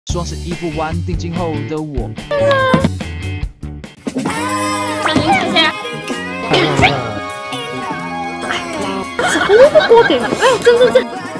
双十一不玩定金后的我。 小林姐姐， 我点了，哎，真。